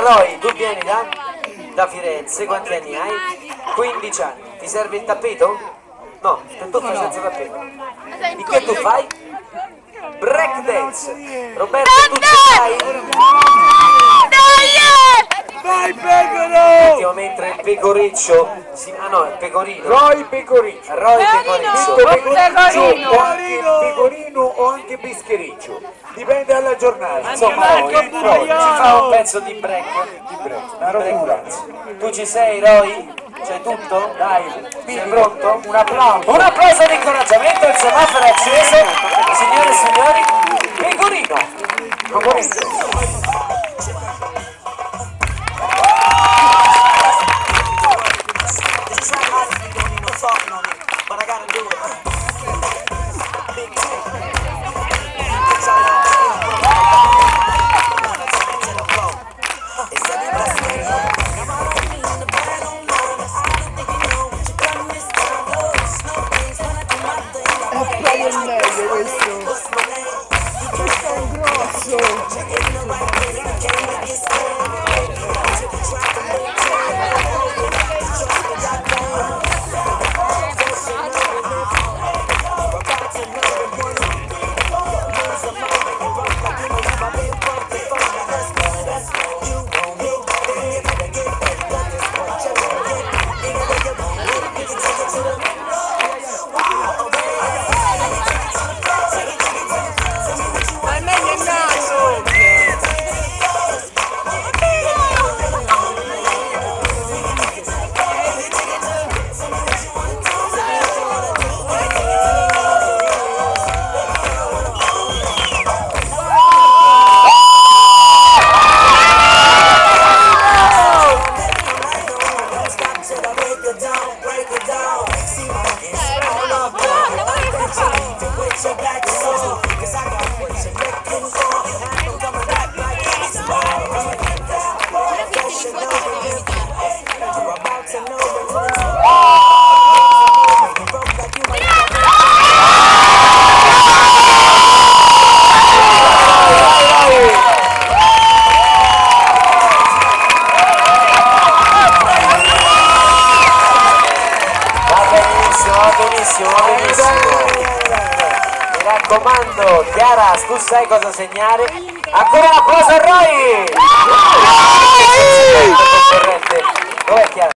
Roy, tu vieni da Firenze, quanti anni hai? 15 anni. Ti serve il tappeto? No, tu fai senza tappeto. Di che tu fai? Break dance. Roberto, tu ci fai? Dai Pecoro! Mentre il pecoriccio, ah no, il pecorino. Roy Pecoriccio. Roy Pecoriccio. Pecorino o anche Bischericcio. Dipende dalla giornata. Insomma, ci fa un pezzo di break. Una rottura. Tu ci sei, Roy? C'è tutto? Dai, sei pronto? Un applauso. Un applauso di incoraggiamento, il semaforo è acceso. Signore e signori, Pecorino. But I gotta do it. Big Mi raccomando, Chiara, tu sai cosa segnare? Ancora un applauso a Roy! Dov'è Chiara?